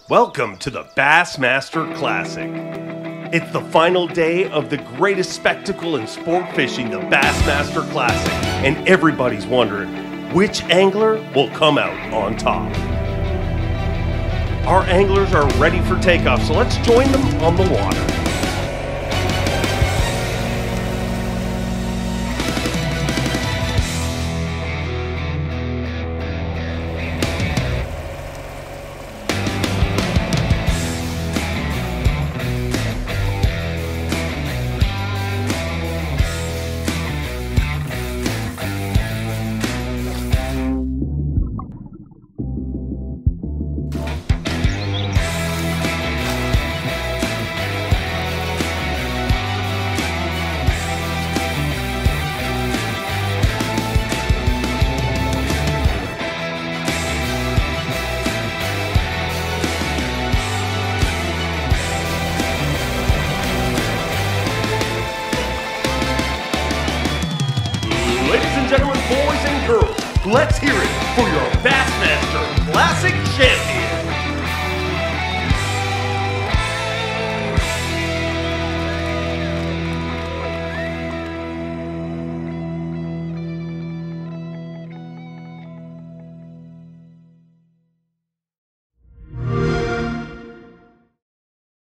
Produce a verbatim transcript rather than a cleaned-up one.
Welcome to the Bassmaster Classic. It's the final day of the greatest spectacle in sport fishing, the Bassmaster Classic, and everybody's wondering which angler will come out on top. Our anglers are ready for takeoff, so let's join them on the water. Ladies and gentlemen, boys and girls, let's hear it for your Bassmaster Classic champion.